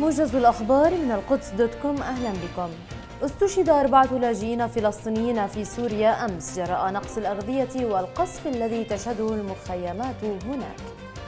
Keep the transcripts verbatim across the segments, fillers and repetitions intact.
موجز الأخبار من القدس دوت كوم. أهلا بكم. استشهد أربعة لاجئين فلسطينيين في سوريا أمس جراء نقص الأغذية والقصف الذي تشهده المخيمات هناك.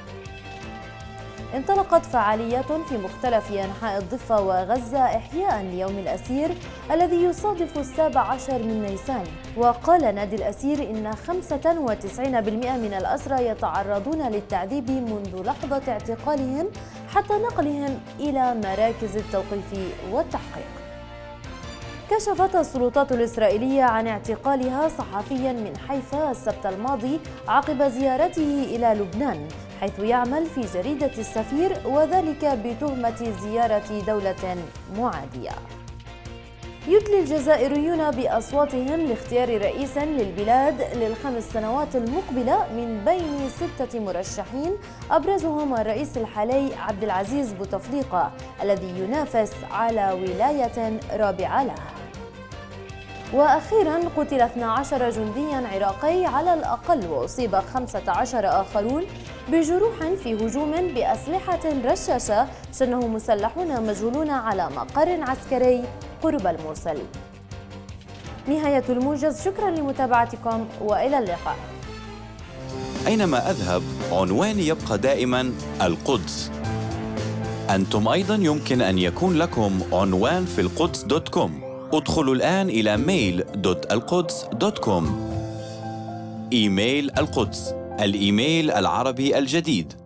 انطلقت فعاليات في مختلف أنحاء الضفة وغزة إحياء ليوم الأسير الذي يصادف السابع عشر من نيسان. وقال نادي الأسير إن خمسة وتسعين بالمئة من الأسرى يتعرضون للتعذيب منذ لحظة اعتقالهم حتى نقلهم إلى مراكز التوقيف والتحقيق. كشفت السلطات الإسرائيلية عن اعتقالها صحفيا من حيفا السبت الماضي عقب زيارته إلى لبنان، حيث يعمل في جريدة السفير، وذلك بتهمة زيارة دولة معادية. يدلي الجزائريون بأصواتهم لاختيار رئيس للبلاد للخمس سنوات المقبلة من بين ستة مرشحين أبرزهم الرئيس الحالي عبد العزيز بوتفليقة الذي ينافس على ولاية رابعة له. وأخيراً قتل اثنا عشر جندياً عراقي على الأقل، وأصيب خمسة عشر آخرون بجروح في هجوم بأسلحة رشاشة شنه مسلحون مجهولون على مقر عسكري قرب الموصل. نهاية الموجز، شكراً لمتابعتكم وإلى اللقاء. أينما أذهب عنواني يبقى دائماً القدس. أنتم أيضاً يمكن أن يكون لكم عنوان في القدس دوت كوم. ادخلوا الآن إلى ميل دوت القدس دوت كوم. إيميل القدس، الإيميل العربي الجديد.